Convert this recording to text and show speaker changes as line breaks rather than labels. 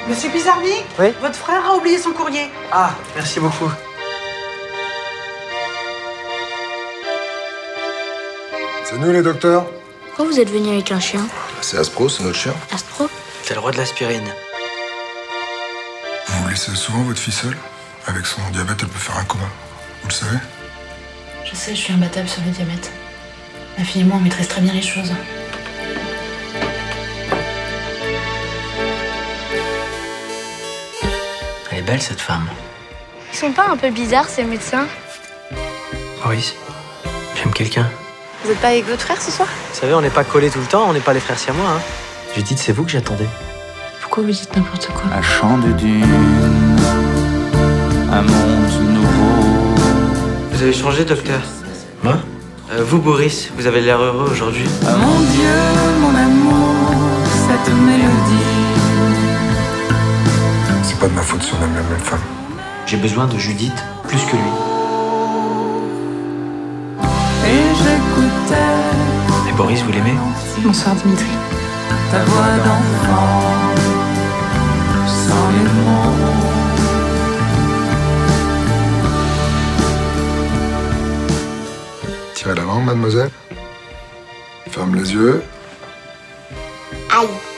Monsieur Pizarnik?
Oui?
Votre frère a oublié son courrier.
Ah, merci beaucoup.
C'est nous les docteurs?
Pourquoi vous êtes venu avec un chien?
C'est Aspro, c'est notre chien.
Astro?
C'est le roi de l'aspirine.
Vous laissez souvent votre fille seule? Avec son diabète, elle peut faire un coma. Vous le savez?
Je sais, je suis imbattable sur le diabète. Ma fille et moi, on maîtrise très bien les choses.
Elle est belle, cette femme.
Ils sont pas un peu bizarres, ces médecins?
Boris, j'aime quelqu'un.
Vous êtes pas avec votre frère ce soir?
Vous savez, on n'est pas collés tout le temps, on n'est pas les frères siamois. Hein. Judith, c'est vous que j'attendais.
Pourquoi vous dites n'importe quoi?
Un champ de dunes, un monde nouveau.
Vous avez changé, docteur? Moi? Vous, Boris, vous avez l'air heureux aujourd'hui.
Ah, mon Dieu, mon amour, cette mélodie.
C'est pas de ma faute si on aime la même femme.
J'ai besoin de Judith plus que lui.
Et j'écoutais.
Et Boris, vous l'aimez?
Bonsoir, Dimitri.
Ta voix d'enfant, sans les mots.
Tirez la langue, mademoiselle. Ferme les yeux.
Aïe.